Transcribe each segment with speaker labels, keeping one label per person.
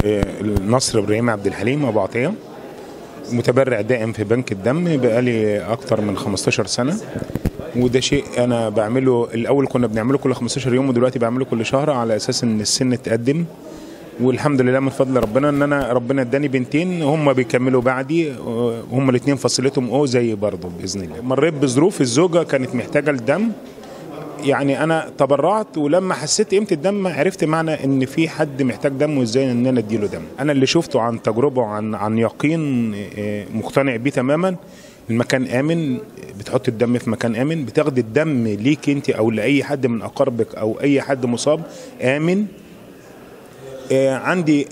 Speaker 1: نصر ابراهيم عبد الحليم ابو عطيه، متبرع دائم في بنك الدم بقالي اكتر من 15 سنه. وده شيء انا بعمله، الاول كنا بنعمله كل 15 يوم ودلوقتي بعمله كل شهر على اساس ان السن اتقدم. والحمد لله من فضل ربنا ان ربنا اداني بنتين هم بيكملوا بعدي، هم الاثنين فصيلتهم زي برضه باذن الله. مريت بظروف، الزوجه كانت محتاجه الدم، يعني انا تبرعت، ولما حسيت قيمه الدم عرفت معنى ان في حد محتاج دم وازاي ان انا اديله دم. انا اللي شفته عن تجربه وعن يقين مقتنع بيه تماما. المكان امن، بتحط الدم في مكان امن، بتاخد الدم ليك انت او لاي حد من اقاربك او اي حد مصاب امن. عندي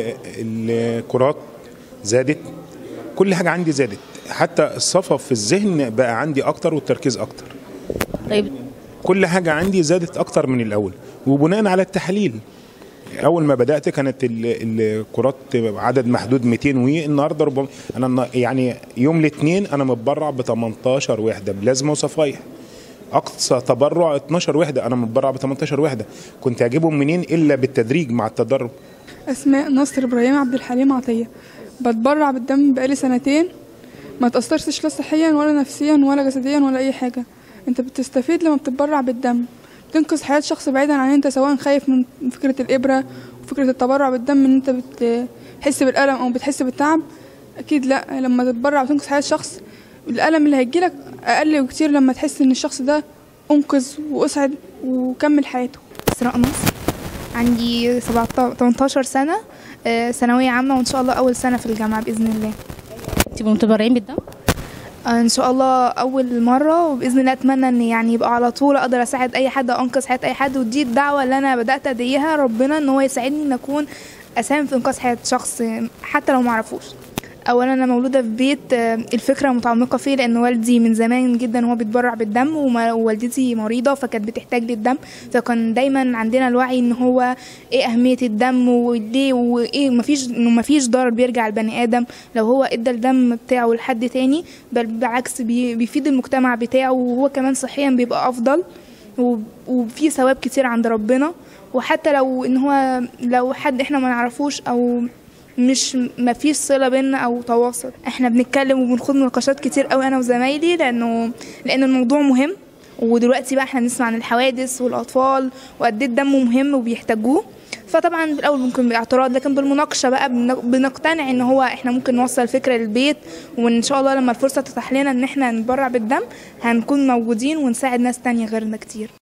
Speaker 1: الكرات زادت، كل حاجه عندي زادت، حتى الصفا في الذهن بقى عندي اكتر والتركيز اكتر.
Speaker 2: طيب
Speaker 1: كل حاجة عندي زادت أكتر من الأول، وبناء على التحاليل. أول ما بدأت كانت الكرات عدد محدود 200 النهاردة 400. أنا يعني يوم الاثنين أنا متبرع ب 18 وحدة بلازمة وصفايح. أقصى تبرع 12 وحدة، أنا متبرع ب 18 وحدة. كنت أجيبهم منين إلا بالتدريج مع التدرب.
Speaker 3: أسماء نصر إبراهيم عبد الحليم عطية، بتبرع بالدم بقالي سنتين، ما تأثرتش لا صحيا ولا نفسيا ولا جسديا ولا أي حاجة. انت بتستفيد لما بتتبرع بالدم، بتنقذ حياة شخص بعيدا عن انت سواء خايف من فكرة الإبرة وفكرة التبرع بالدم ان انت بتحس بالألم او بتحس بالتعب. اكيد لا، لما تتبرع وتنقذ حياة شخص الألم اللي هيجيلك اقل بكتير لما تحس ان الشخص ده انقذ واسعد وكمل حياته.
Speaker 4: إسراء نصر، عندي 18 سنة، ثانوية عامة وان شاء الله اول سنة في الجامعة بإذن الله.
Speaker 2: تبقوا متبرعين بالدم؟
Speaker 4: ان شاء الله اول مره، وباذن الله اتمنى ان يعني يبقى على طول اقدر اساعد اي حد، انقذ حياه اي حد. ودي الدعوه اللي انا بدات ادعيها ربنا، ان هو يساعدني ان اكون اساهم في انقاذ حياه شخص حتى لو ما اعرفوش. اولا انا مولوده في بيت الفكره متعمقه فيه، لان والدي من زمان جدا هو بيتبرع بالدم، ووالدتي مريضه فكانت بتحتاج للدم، فكان دايما عندنا الوعي ان هو ايه اهميه الدم وليه، وايه مفيش ضرر بيرجع البني ادم لو هو ادى الدم بتاعه لحد تاني، بل بالعكس بيفيد المجتمع بتاعه، وهو كمان صحيا بيبقى افضل، وفي ثواب كتير عند ربنا. وحتى لو ان هو لو حد احنا ما نعرفوش او ما فيش صله بينا او تواصل، احنا بنتكلم وبنخوض مناقشات كتير قوي انا وزمايلي، لان الموضوع مهم. ودلوقتي بقى احنا بنسمع عن الحوادث والاطفال وقد ايه الدم مهم وبيحتاجوه. فطبعا بالاول ممكن باعتراض، لكن بالمناقشه بقى بنقتنع ان هو احنا ممكن نوصل الفكره للبيت، وان شاء الله لما الفرصه تتاح لنا ان احنا نتبرع بالدم هنكون موجودين ونساعد ناس تانية غيرنا كتير.